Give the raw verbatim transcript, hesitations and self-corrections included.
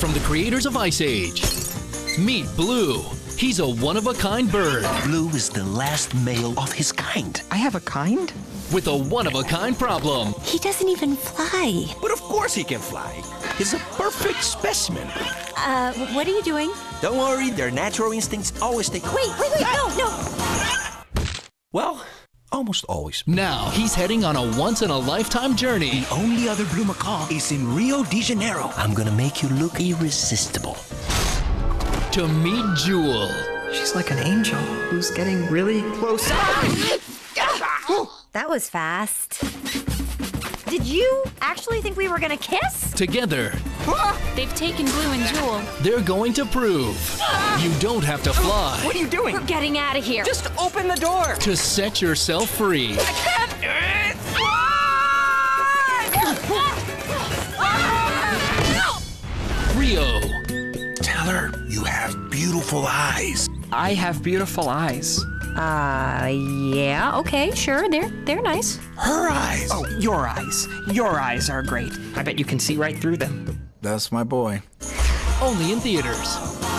from the creators of Ice Age. Meet Blue. He's a one-of-a-kind bird. Blue is the last male of his kind. I have a kind? With a one-of-a-kind problem. He doesn't even fly. But of course he can fly. He's a perfect specimen. Uh, what are you doing? Don't worry, their natural instincts always take... Wait, wait, wait, no, no! Well, almost always. Now he's heading on a once-in-a-lifetime journey. The only other blue macaw is in Rio de Janeiro. I'm gonna make you look irresistible. To meet Jewel. She's like an angel who's getting really close. That was fast. Did you actually think we were gonna kiss? Together, They've taken Blue and Jewel. they're going to prove you don't have to fly What are you doing? We're getting out of here. Just open the door. to set yourself free. Rio. Tell her you have beautiful eyes. I have beautiful eyes. Uh, yeah, okay, sure, they're, they're nice. Her eyes. Oh, your eyes. Your eyes are great. I bet you can see right through them. That's my boy. Only in theaters.